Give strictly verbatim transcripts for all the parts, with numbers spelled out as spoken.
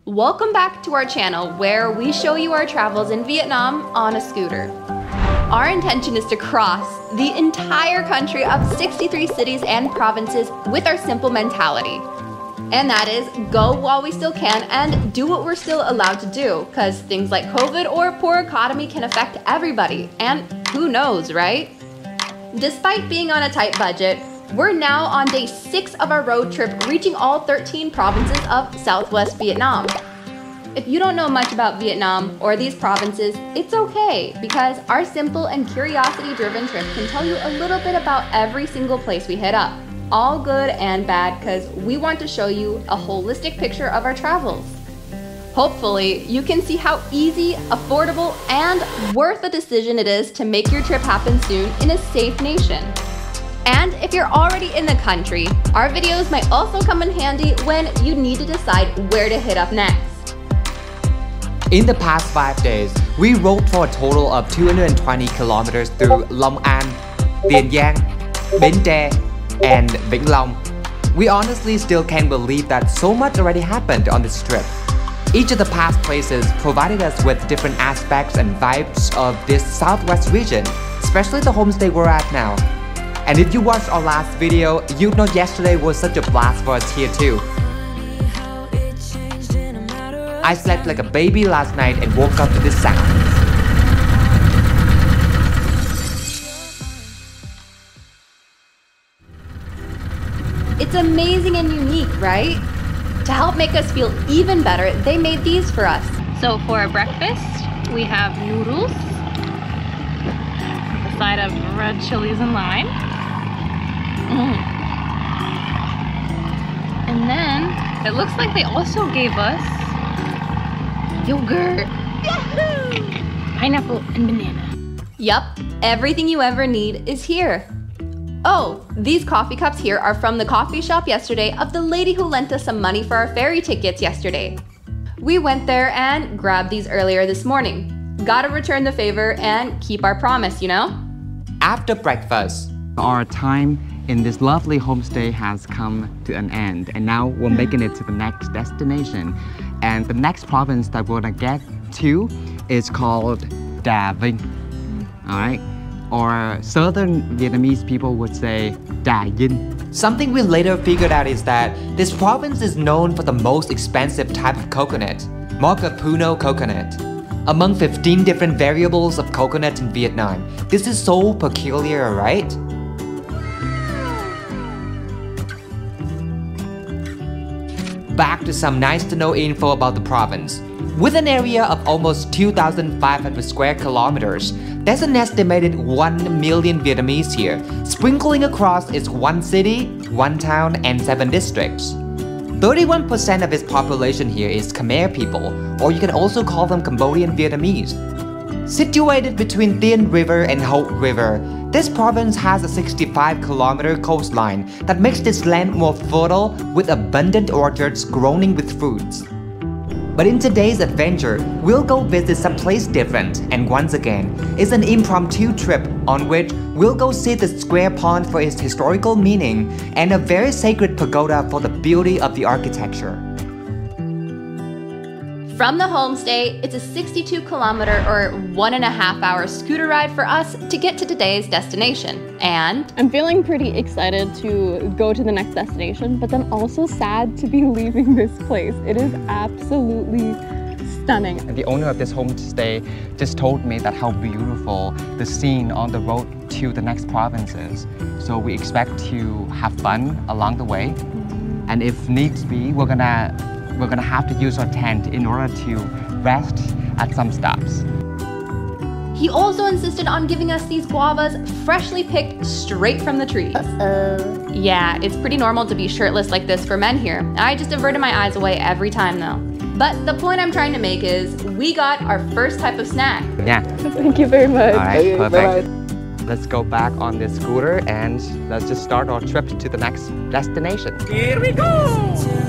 Welcome back to our channel where we show you our travels in Vietnam on a scooter. Our intention is to cross the entire country of sixty-three cities and provinces with our simple mentality. And that is go while we still can and do what we're still allowed to do, because things like COVID or poor economy can affect everybody, and who knows, right? Despite being on a tight budget, we're now on day six of our road trip, reaching all thirteen provinces of Southwest Vietnam. If you don't know much about Vietnam or these provinces, it's okay, because our simple and curiosity-driven trip can tell you a little bit about every single place we hit up. All good and bad, because we want to show you a holistic picture of our travels. Hopefully, you can see how easy, affordable, and worth a decision it is to make your trip happen soon in a safe nation. And if you're already in the country, our videos might also come in handy when you need to decide where to hit up next. In the past five days, we rode for a total of two hundred twenty kilometers through Long An, Tiền Giang, Bến Tre, and Vĩnh Long. We honestly still can't believe that so much already happened on this trip. Each of the past places provided us with different aspects and vibes of this southwest region, especially the homestay we're at now. And if you watched our last video, you'd know yesterday was such a blast for us here too. I slept like a baby last night and woke up to this sound. It's amazing and unique, right? To help make us feel even better, they made these for us. So for breakfast, we have noodles with a side of red chilies and lime. Mm. And then it looks like they also gave us yogurt, Yahoo! Pineapple, and banana. Yup, everything you ever need is here. Oh, these coffee cups here are from the coffee shop yesterday of the lady who lent us some money for our ferry tickets yesterday. We went there and grabbed these earlier this morning. Gotta return the favor and keep our promise, you know? After breakfast, our time in this lovely homestay has come to an end, and now we're making it to the next destination. And the next province that we're gonna get to is called Da Vinh. All right? Or southern Vietnamese people would say Da Vinh. Something we later figured out is that this province is known for the most expensive type of coconut, Puno coconut. Among fifteen different variables of coconut in Vietnam, this is so peculiar, right? Back to some nice to know info about the province. With an area of almost two thousand five hundred square kilometers, there's an estimated one million Vietnamese here, sprinkling across its one city, one town, and seven districts. thirty-one percent of its population here is Khmer people, or you can also call them Cambodian Vietnamese. Situated between Dien River and Hope River, this province has a sixty-five kilometer coastline that makes this land more fertile with abundant orchards growing with fruits. But in today's adventure, we'll go visit some place different, and once again, it's an impromptu trip on which we'll go see the square pond for its historical meaning and a very sacred pagoda for the beauty of the architecture. From the homestay, it's a sixty-two kilometer or one and a half hour scooter ride for us to get to today's destination. And I'm feeling pretty excited to go to the next destination, but then also sad to be leaving this place. It is absolutely stunning. And the owner of this homestay just told me that how beautiful the scene on the road to the next province is. So we expect to have fun along the way. And if needs be, we're gonna We're gonna have to use our tent in order to rest at some stops. he also insisted on giving us these guavas freshly picked straight from the trees. Uh-oh. Yeah, it's pretty normal to be shirtless like this for men here. I just averted my eyes away every time though. But the point I'm trying to make is we got our first type of snack. Yeah. Thank you very much. All right, Okay, perfect. bye-bye. Let's go back on this scooter and let's just start our trip to the next destination. Here we go!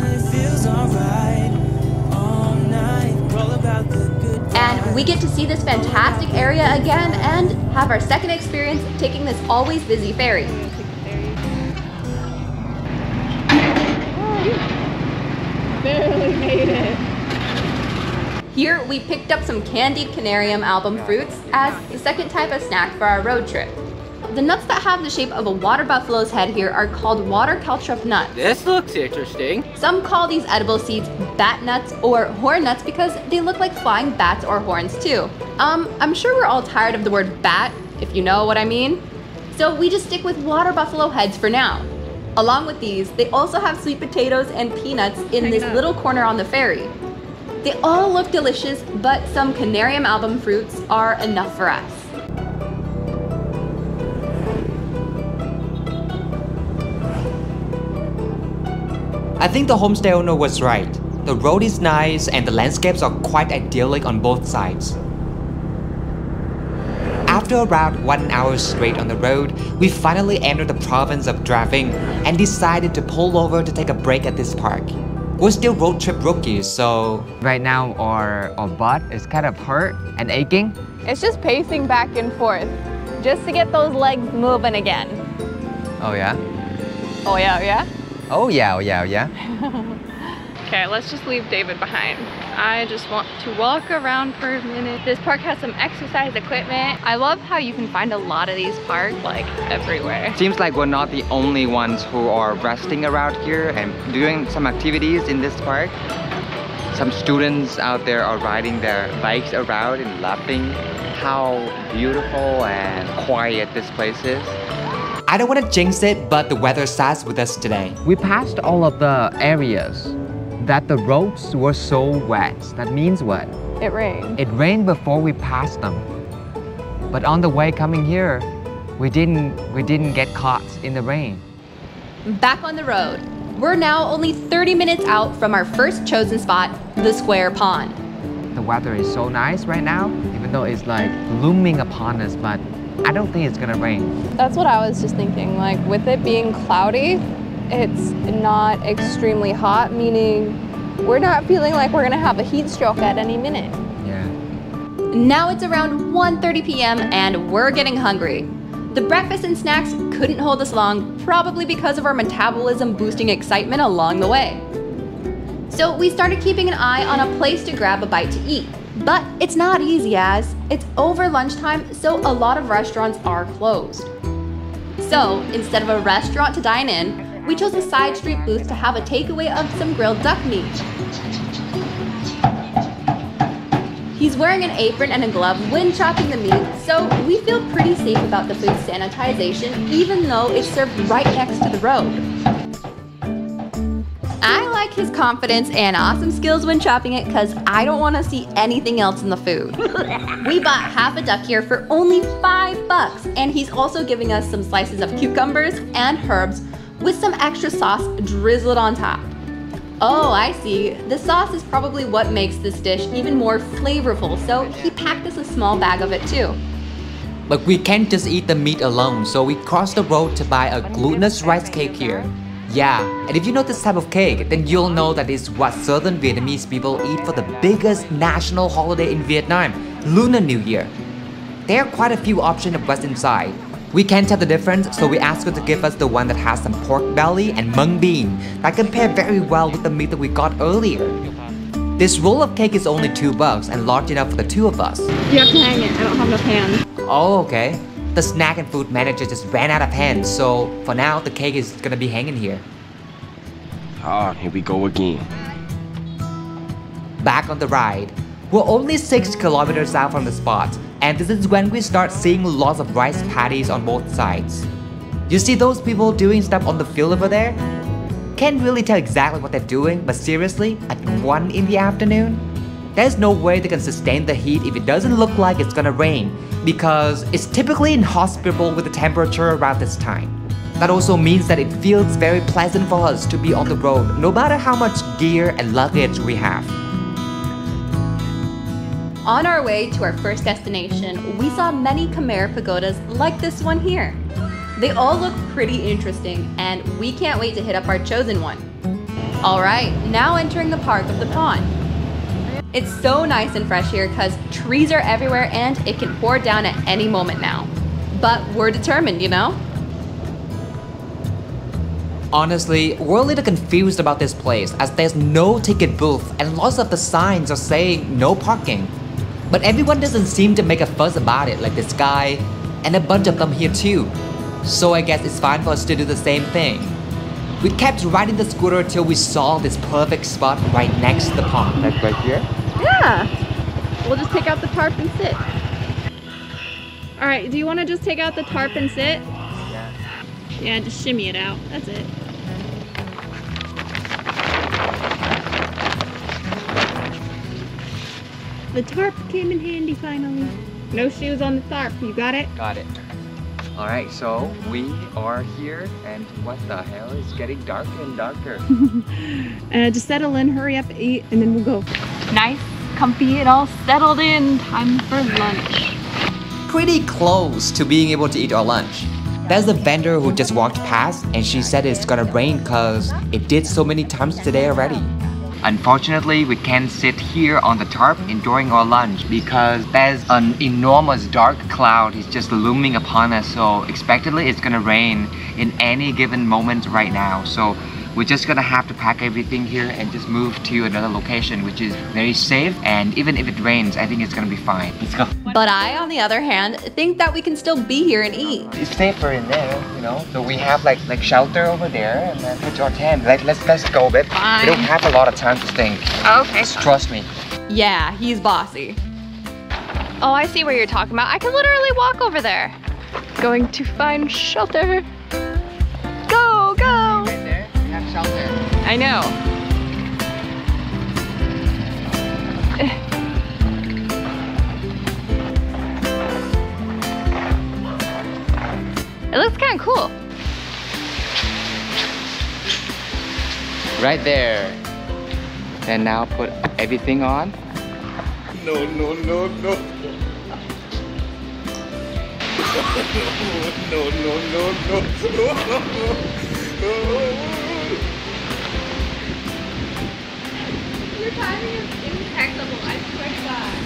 And we get to see this fantastic area again and have our second experience taking this always busy ferry. Barely made it. Here, we picked up some candied canarium album fruits as the second type of snack for our road trip. The nuts that have the shape of a water buffalo's head here are called water caltrop nuts. This looks interesting. Some call these edible seeds bat nuts or horn nuts because they look like flying bats or horns too. Um, I'm sure we're all tired of the word bat, if you know what I mean. So we just stick with water buffalo heads for now. Along with these, they also have sweet potatoes and peanuts in this little corner on the ferry. They all look delicious, but some canarium album fruits are enough for us. I think the homestay owner was right. The road is nice and the landscapes are quite idyllic on both sides. After around one hour straight on the road, we finally entered the province of Vinh and decided to pull over to take a break at this park. We're still road trip rookies, so... Right now our, our butt is kind of hurt and aching. It's just pacing back and forth, just to get those legs moving again. Oh yeah? Oh yeah, oh yeah? Oh yeah, oh yeah, oh yeah. Okay, let's just leave David behind. I just want to walk around for a minute. This park has some exercise equipment. I love how you can find a lot of these parks like everywhere. Seems like we're not the only ones who are resting around here and doing some activities in this park. Some students out there are riding their bikes around and laughing how beautiful and quiet this place is. I don't want to jinx it, but the weather sides with us today. We passed all of the areas that the roads were so wet. That means what? It rained. It rained before we passed them. But on the way coming here, we didn't we didn't get caught in the rain. Back on the road. We're now only thirty minutes out from our first chosen spot, the Square Pond. The weather is so nice right now, even though it's like looming upon us, but I don't think it's gonna rain. That's what I was just thinking. Like with it being cloudy, it's not extremely hot, meaning we're not feeling like we're gonna have a heat stroke at any minute. Yeah. Now it's around one thirty p m and we're getting hungry. The breakfast and snacks couldn't hold us long, probably because of our metabolism boosting excitement along the way. So we started keeping an eye on a place to grab a bite to eat. But it's not easy as it's over lunchtime, so a lot of restaurants are closed. So instead of a restaurant to dine in, we chose a side street booth to have a takeaway of some grilled duck meat. He's wearing an apron and a glove when chopping the meat, so we feel pretty safe about the food's sanitization, even though it's served right next to the road. I like his confidence and awesome skills when chopping it because I don't want to see anything else in the food. We bought half a duck here for only five bucks, and he's also giving us some slices of cucumbers and herbs with some extra sauce drizzled on top. Oh, I see. The sauce is probably what makes this dish even more flavorful, so he packed us a small bag of it too. But we can't just eat the meat alone, so we crossed the road to buy a glutinous rice cake here. Yeah, and if you know this type of cake, then you'll know that it's what southern Vietnamese people eat for the biggest national holiday in Vietnam, Lunar New Year. There are quite a few options of what's inside. We can't tell the difference, so we asked her to give us the one that has some pork belly and mung bean that compare very well with the meat that we got earlier. This roll of cake is only two bucks and large enough for the two of us. You have to hang it. I don't have enough hands. Oh, okay. The snack and food manager just ran out of hands, so for now the cake is gonna be hanging here. Ah, here we go again. Back on the ride. We're only six kilometers out from the spot, and this is when we start seeing lots of rice paddies on both sides. You see those people doing stuff on the field over there? Can't really tell exactly what they're doing, but seriously, at one in the afternoon? There's no way they can sustain the heat if it doesn't look like it's gonna rain, because it's typically inhospitable with the temperature around this time. That also means that it feels very pleasant for us to be on the road, no matter how much gear and luggage we have. On our way to our first destination, we saw many Khmer pagodas like this one here. They all look pretty interesting, and we can't wait to hit up our chosen one. Alright, now entering the park of the pond. It's so nice and fresh here because trees are everywhere and it can pour down at any moment now. But we're determined, you know? Honestly, we're a little confused about this place as there's no ticket booth and lots of the signs are saying no parking. But everyone doesn't seem to make a fuss about it like this guy and a bunch of them here too. So I guess it's fine for us to do the same thing. We kept riding the scooter till we saw this perfect spot right next to the pond. Like right here? Yeah. We'll just take out the tarp and sit. All right, do you want to just take out the tarp and sit? Yeah. Yeah, just shimmy it out. That's it. The tarp came in handy finally. No shoes on the tarp, you got it? Got it. All right, so we are here and what the hell? It's getting darker and darker. uh, just settle in, hurry up, eat, and then we'll go. Nice, comfy, and all settled in. Time for lunch. Pretty close to being able to eat our lunch. There's a vendor who just walked past and she said it's gonna rain cause it did so many times today already. Unfortunately, we can't sit here on the tarp enjoying our lunch because there's an enormous dark cloud is just looming upon us, so expectedly it's gonna rain in any given moment right now. So we're just gonna have to pack everything here and just move to another location which is very safe, and even if it rains, I think it's gonna be fine. Let's go. But I, on the other hand, think that we can still be here and eat. It's safer in there, you know. So we have like like shelter over there and then put our tent. Like let's let's go, babe. Fine. We don't have a lot of time to think. Okay. Just trust me. Yeah, he's bossy. Oh, I see what you're talking about. I can literally walk over there. Going to find shelter. Go, go! Right there, we have shelter. I know. It looks kind of cool. Right there. And now put everything on. No, no, no, no. No, no, no, no. Your timing is impeccable, I swear to God.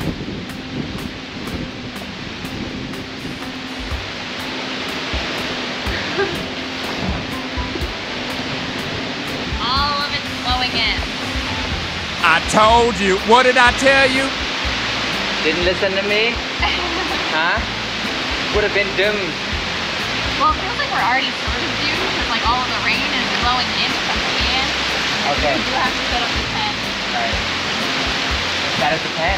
All of it's flowing in. I told you. What did I tell you? Didn't listen to me? Huh? Would have been doomed. Well, it feels like we're already sort of due because like all of the rain is flowing in from the can. Okay. We do have to set up the tent. Alright. That is the tent?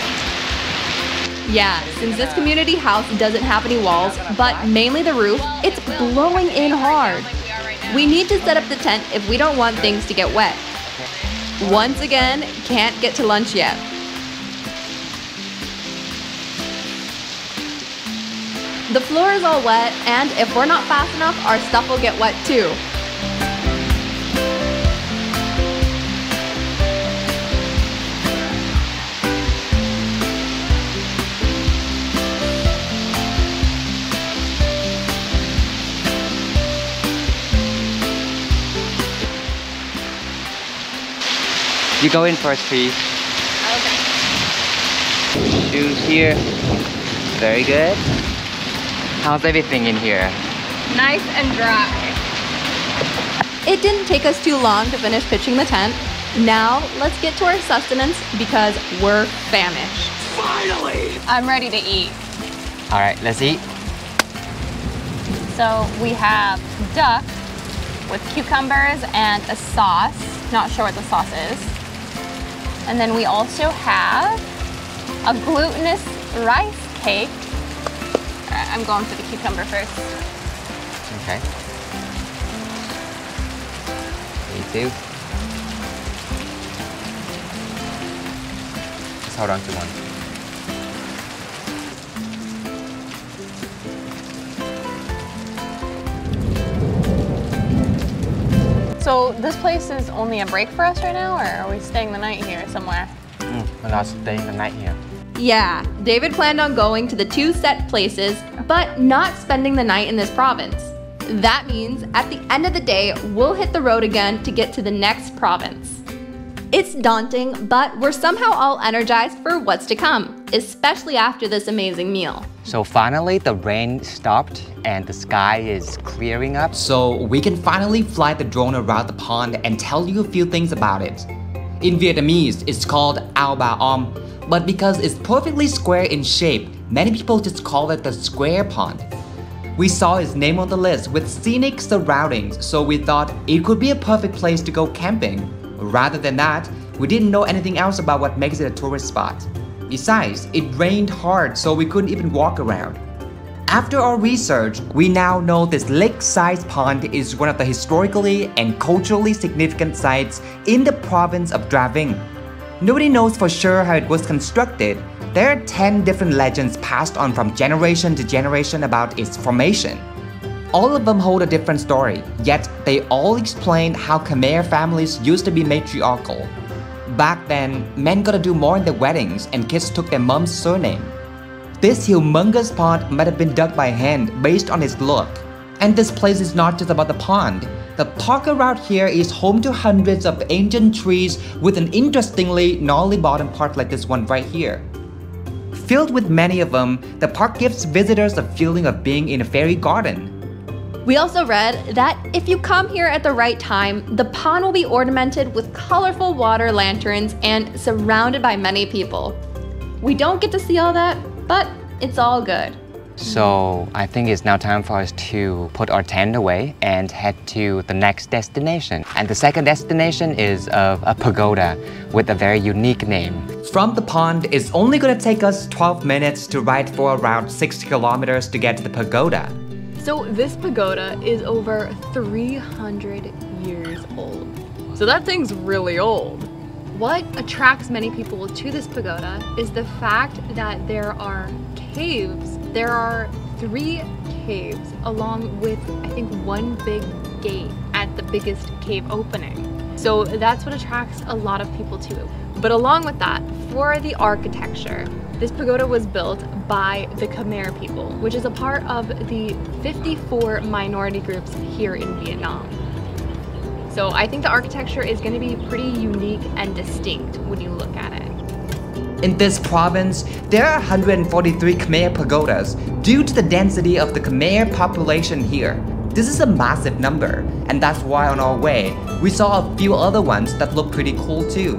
Yeah, since this community house doesn't have any walls, but mainly the roof, it's blowing in hard. We need to set up the tent if we don't want things to get wet. Once again, can't get to lunch yet. The floor is all wet, and if we're not fast enough, our stuff will get wet too. You go in first, please. Okay. Shoes here. Very good. How's everything in here? Nice and dry. It didn't take us too long to finish pitching the tent. Now, let's get to our sustenance because we're famished. Finally! I'm ready to eat. Alright, let's eat. So we have duck with cucumbers and a sauce. Not sure what the sauce is. And then we also have a glutinous rice cake. All right, I'm going for the cucumber first. Okay. Me too. Just hold on to one. So this place is only a break for us right now, or are we staying the night here somewhere? Mm, we're not staying the night here. Yeah, David planned on going to the two set places, but not spending the night in this province. That means at the end of the day, we'll hit the road again to get to the next province. It's daunting, but we're somehow all energized for what's to come, especially after this amazing meal. So finally, the rain stopped and the sky is clearing up. So we can finally fly the drone around the pond and tell you a few things about it. In Vietnamese, it's called amwf, but because it's perfectly square in shape, many people just call it the square pond. We saw its name on the list with scenic surroundings, so we thought it could be a perfect place to go camping. Rather than that, we didn't know anything else about what makes it a tourist spot. Besides, it rained hard, so we couldn't even walk around. After our research, we now know this lake-sized pond is one of the historically and culturally significant sites in the province of Vinh. Nobody knows for sure how it was constructed. There are ten different legends passed on from generation to generation about its formation. All of them hold a different story, yet they all explain how Khmer families used to be matriarchal. Back then, men got to do more in their weddings and kids took their mom's surname. This humongous pond might have been dug by hand based on its look. And this place is not just about the pond. The park around here is home to hundreds of ancient trees with an interestingly gnarly bottom part like this one right here. Filled with many of them, the park gives visitors a feeling of being in a fairy garden. We also read that if you come here at the right time, the pond will be ornamented with colorful water lanterns and surrounded by many people. We don't get to see all that, but it's all good. So I think it's now time for us to put our tent away and head to the next destination. And the second destination is of a pagoda with a very unique name. From the pond, it's only gonna take us twelve minutes to ride for around six kilometers to get to the pagoda. So this pagoda is over three hundred years old. So that thing's really old. What attracts many people to this pagoda is the fact that there are caves. There are three caves along with, I think, one big gate at the biggest cave opening. So that's what attracts a lot of people to it. But along with that, for the architecture, this pagoda was built by the Khmer people, which is a part of the fifty-four minority groups here in Vietnam. So I think the architecture is going to be pretty unique and distinct when you look at it. In this province, there are one hundred forty-three Khmer pagodas due to the density of the Khmer population here. This is a massive number, and that's why on our way, we saw a few other ones that look pretty cool too.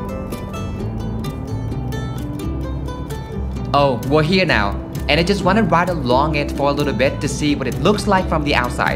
Oh, we're here now, and I just want to ride along it for a little bit to see what it looks like from the outside.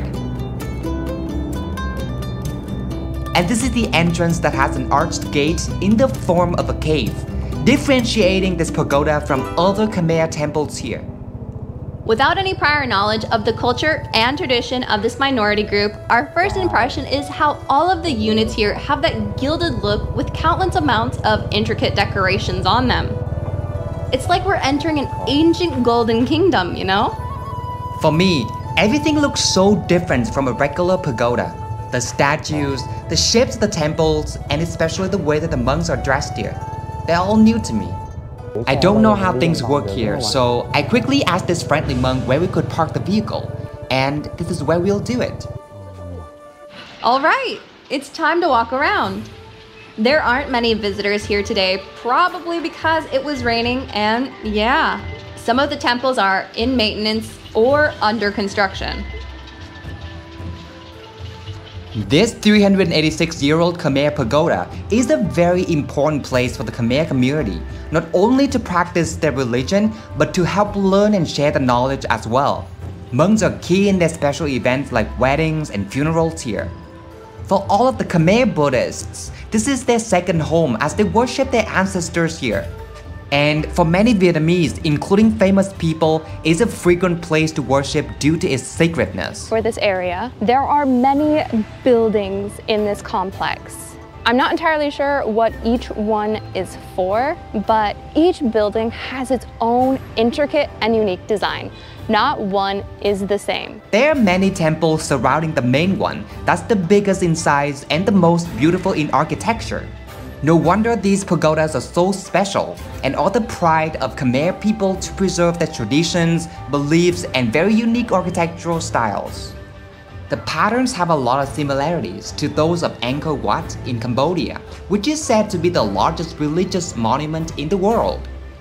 And this is the entrance that has an arched gate in the form of a cave, differentiating this pagoda from other Khmer temples here. Without any prior knowledge of the culture and tradition of this minority group, our first impression is how all of the units here have that gilded look with countless amounts of intricate decorations on them. It's like we're entering an ancient golden kingdom, you know? For me, everything looks so different from a regular pagoda. The statues, the shapes of the temples, and especially the way that the monks are dressed here. They're all new to me. I don't know how things work here, so I quickly asked this friendly monk where we could park the vehicle, and this is where we'll do it. All right, it's time to walk around. There aren't many visitors here today, probably because it was raining, and yeah, some of the temples are in maintenance or under construction. This three hundred eighty-six year old Khmer pagoda is a very important place for the Khmer community, not only to practice their religion, but to help learn and share the knowledge as well. Monks are key in their special events like weddings and funerals here. For all of the Khmer Buddhists, this is their second home as they worship their ancestors here. And for many Vietnamese, including famous people, it's a frequent place to worship due to its sacredness. For this area, there are many buildings in this complex. I'm not entirely sure what each one is for, but each building has its own intricate and unique design. Not one is the same. There are many temples surrounding the main one that's the biggest in size and the most beautiful in architecture. No wonder these pagodas are so special and all the pride of Khmer people to preserve their traditions, beliefs, and very unique architectural styles. The patterns have a lot of similarities to those of Angkor Wat in Cambodia, which is said to be the largest religious monument in the world.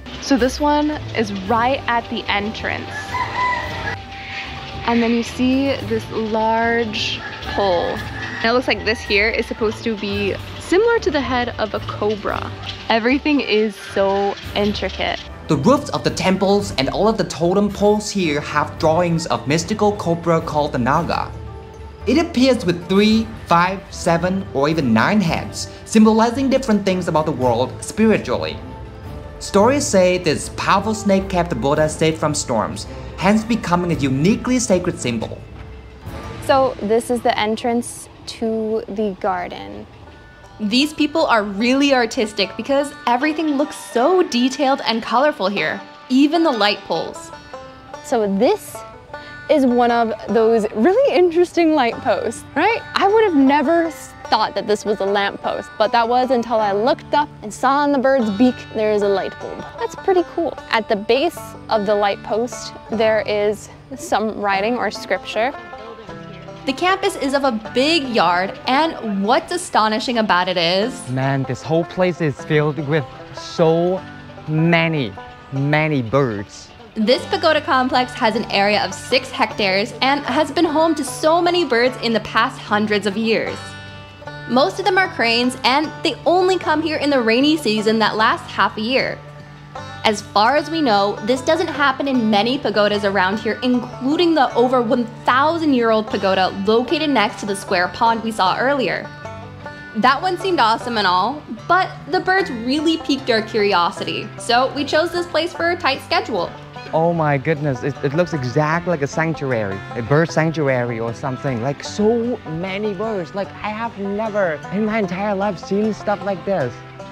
So this one is right at the entrance. And then you see this large hole. And it looks like this here is supposed to be similar to the head of a cobra. Everything is so intricate. The roofs of the temples and all of the totem poles here have drawings of mystical cobra called the Naga. It appears with three, five, seven, or even nine heads, symbolizing different things about the world spiritually. Stories say this powerful snake kept the Buddha safe from storms, hence becoming a uniquely sacred symbol. So this is the entrance to the garden. These people are really artistic because everything looks so detailed and colorful here, even the light poles. So this is one of those really interesting light posts, right? I would have never thought that this was a lamp post, but that was until I looked up and saw on the bird's beak there is a light bulb. That's pretty cool. At the base of the light post, there is some writing or scripture. The campus is of a big yard, and what's astonishing about it is... Man, this whole place is filled with so many, many birds. This pagoda complex has an area of six hectares and has been home to so many birds in the past hundreds of years. Most of them are cranes, and they only come here in the rainy season that lasts half a year. As far as we know, this doesn't happen in many pagodas around here, including the over one thousand year old pagoda located next to the square pond we saw earlier. That one seemed awesome and all, but the birds really piqued our curiosity, so we chose this place for a tight schedule. Oh my goodness, it, it looks exactly like a sanctuary, a bird sanctuary or something. Like so many birds. Like I have never in my entire life seen stuff like this.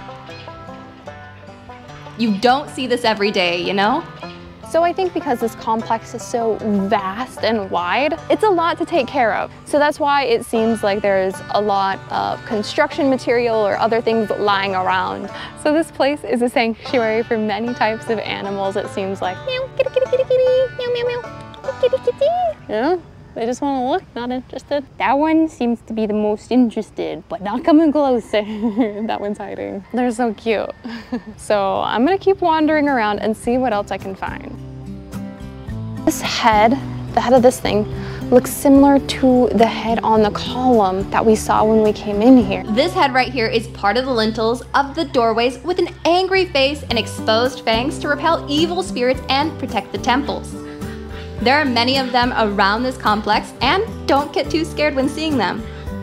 You don't see this every day, you know? So I think because this complex is so vast and wide, it's a lot to take care of. So that's why it seems like there's a lot of construction material or other things lying around. So this place is a sanctuary for many types of animals, it seems like. Meow, kitty, kitty, kitty, kitty, meow, meow, meow, kitty, kitty. You know, they just want to look, not interested. That one seems to be the most interested, but not coming closer. That one's hiding. They're so cute. So I'm gonna keep wandering around and see what else I can find. This head, the head of this thing, looks similar to the head on the column that we saw when we came in here. This head right here is part of the lintels of the doorways with an angry face and exposed fangs to repel evil spirits and protect the temples. There are many of them around this complex, and don't get too scared when seeing them.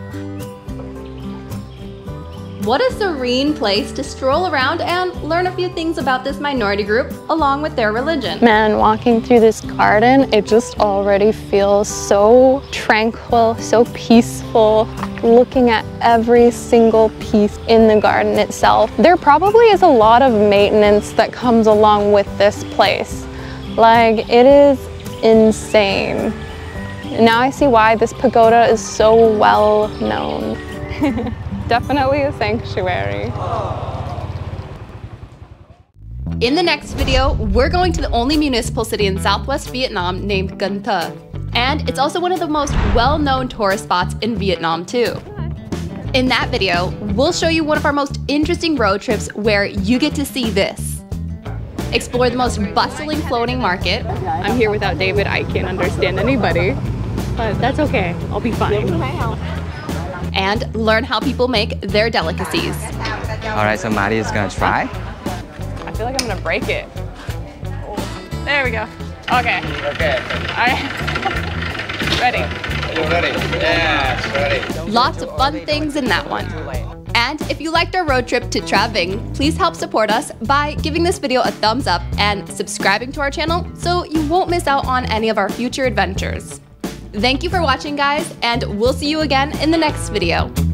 What a serene place to stroll around and learn a few things about this minority group along with their religion. Man, walking through this garden, it just already feels so tranquil, so peaceful. Looking at every single piece in the garden itself. There probably is a lot of maintenance that comes along with this place. Like, it is insane. Now I see why this pagoda is so well known. Definitely a sanctuary. In the next video, we're going to the only municipal city in southwest Vietnam named Cần Thơ. And it's also one of the most well-known tourist spots in Vietnam too. In that video, we'll show you one of our most interesting road trips where you get to see this. Explore the most bustling floating market. I'm here without David, I can't understand anybody, but that's okay, I'll be fine. And learn how people make their delicacies. All right, so Madi is gonna try. I feel like I'm gonna break it. There we go. Okay. Okay. All right. Ready? Are you ready? Yes, ready. Lots of fun things in that one. And if you liked our road trip to Tra Vinh, please help support us by giving this video a thumbs up and subscribing to our channel so you won't miss out on any of our future adventures. Thank you for watching, guys, and we'll see you again in the next video.